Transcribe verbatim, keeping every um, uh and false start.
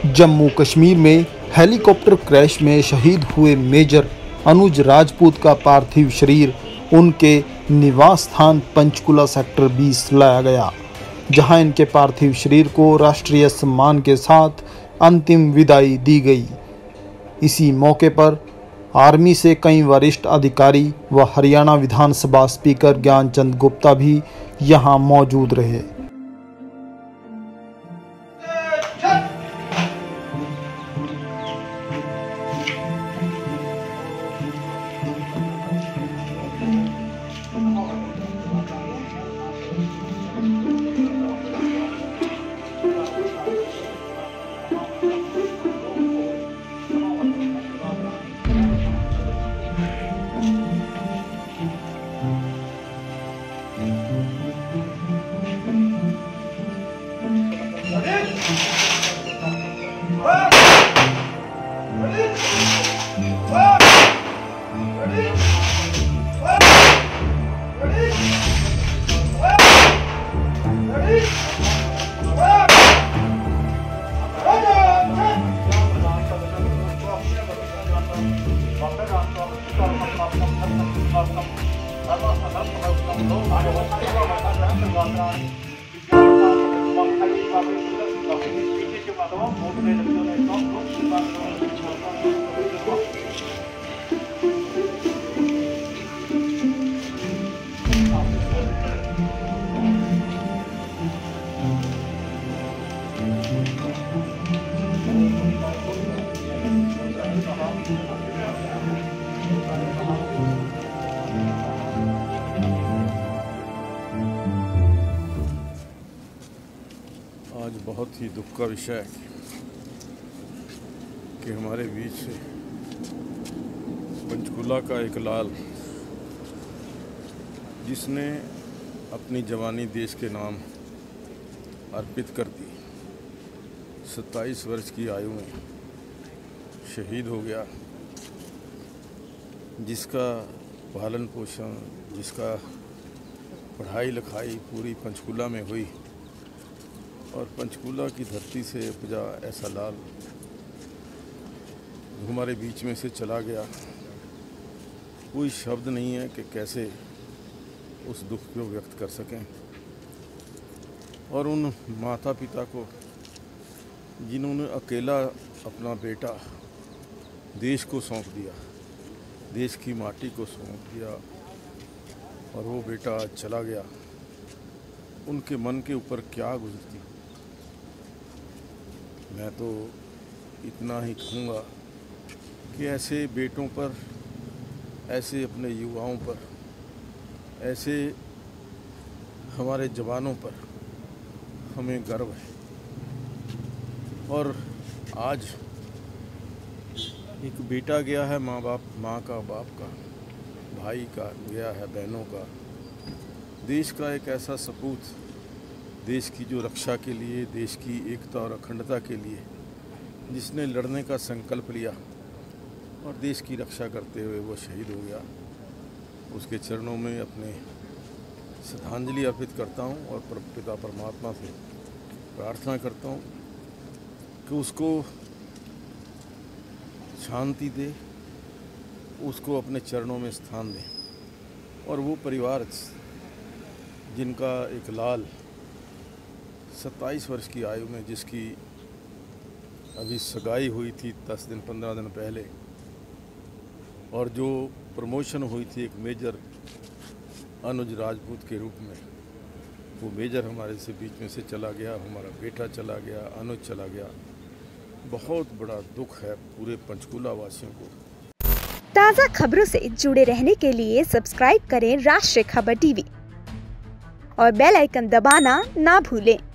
जम्मू कश्मीर में helicopter crash में शहीद हुए मेजर अनुज राजपूत का पार्थिव शरीर उनके निवास स्थान पंचकुला सेक्टर बीस लाया गया, जहां इनके पार्थिव शरीर को राष्ट्रीय सम्मान के साथ अंतिम विदाई दी गई। इसी मौके पर आर्मी से कई वरिष्ठ अधिकारी व हरियाणा विधानसभा स्पीकर ज्ञानचंद गुप्ता भी यहां मौजूद रहे। आज बहुत ही दुख का विषय है कि हमारे बीच से पंचकुला का एक लाल, जिसने अपनी जवानी देश के नाम अर्पित कर दी, सत्ताईस वर्ष की आयु में शहीद हो गया, जिसका पालन पोषण, जिसका पढ़ाई लिखाई पूरी पंचकुला में हुई और पंचकुला की धरती से उपजा ऐसा लाल हमारे बीच में से चला गया। कोई शब्द नहीं है कि कैसे उस दुख को व्यक्त कर सकें। और उन माता पिता को जिन्होंने अकेला अपना बेटा देश को सौंप दिया, देश की माटी को सौंप दिया और वो बेटा आज चला गया, उनके मन के ऊपर क्या गुजरती। मैं तो इतना ही कहूँगा कि ऐसे बेटों पर, ऐसे अपने युवाओं पर, ऐसे हमारे जवानों पर हमें गर्व है। और आज एक बेटा गया है, माँ बाप माँ का, बाप का, भाई का गया है, बहनों का, देश का एक ऐसा सपूत, देश की जो रक्षा के लिए, देश की एकता और अखंडता के लिए जिसने लड़ने का संकल्प लिया और देश की रक्षा करते हुए वो शहीद हो गया। उसके चरणों में अपने श्रद्धांजलि अर्पित करता हूँ और पिता परमात्मा से प्रार्थना करता हूँ कि उसको शांति दे, उसको अपने चरणों में स्थान दे। और वो परिवार जिनका एक लाल सत्ताईस वर्ष की आयु में, जिसकी अभी सगाई हुई थी दस दिन पंद्रह दिन पहले, और जो प्रमोशन हुई थी एक मेजर अनुज राजपूत के रूप में, वो मेजर हमारे से बीच में से चला गया, हमारा बेटा चला गया, अनुज चला गया। बहुत बड़ा दुख है पूरे पंचकुला वासियों को। ताज़ा खबरों से जुड़े रहने के लिए सब्सक्राइब करें राष्ट्रीय खबर टीवी और बेल आइकन दबाना ना भूलें।